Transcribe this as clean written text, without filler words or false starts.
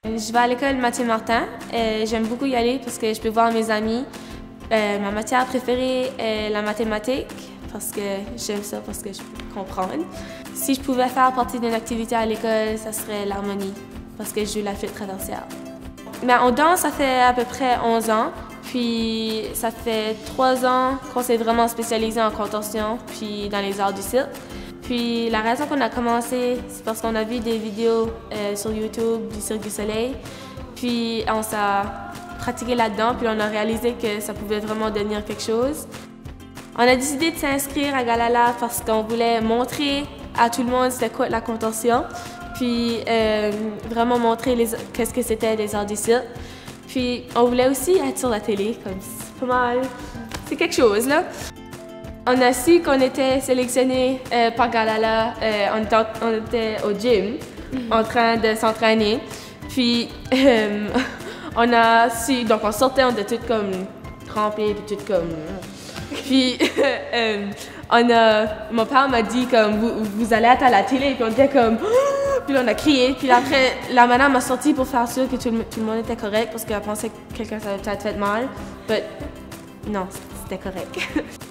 Je vais à l'école Mathieu Martin. J'aime beaucoup y aller parce que je peux voir mes amis. Ma matière préférée est la mathématique parce que j'aime ça, parce que je peux comprendre. Si je pouvais faire partie d'une activité à l'école, ça serait l'harmonie parce que je joue la flûte traversière. Mais on danse, ça fait à peu près 11 ans. Puis ça fait 3 ans qu'on s'est vraiment spécialisé en contorsion puis dans les arts du cirque. Puis la raison qu'on a commencé, c'est parce qu'on a vu des vidéos sur YouTube du Cirque du Soleil. Puis on s'est pratiqué là-dedans, puis on a réalisé que ça pouvait vraiment devenir quelque chose. On a décidé de s'inscrire à Galala parce qu'on voulait montrer à tout le monde c'était quoi la contorsion, puis vraiment montrer qu'est-ce que c'était les arts du cirque. Puis on voulait aussi être sur la télé, comme c'est pas mal, c'est quelque chose là. On a su qu'on était sélectionné par Galala, on était au gym en train de s'entraîner. Puis on a su, donc on sortait, on était toutes comme trempées, puis toutes comme... Puis mon père m'a dit comme vous allez être à la télé, puis on était comme... Puis on a crié, puis après la madame m'a sorti pour faire sûr que tout le monde était correct parce qu'elle pensait que quelqu'un s'avait peut-être fait mal. Mais non, c'était correct.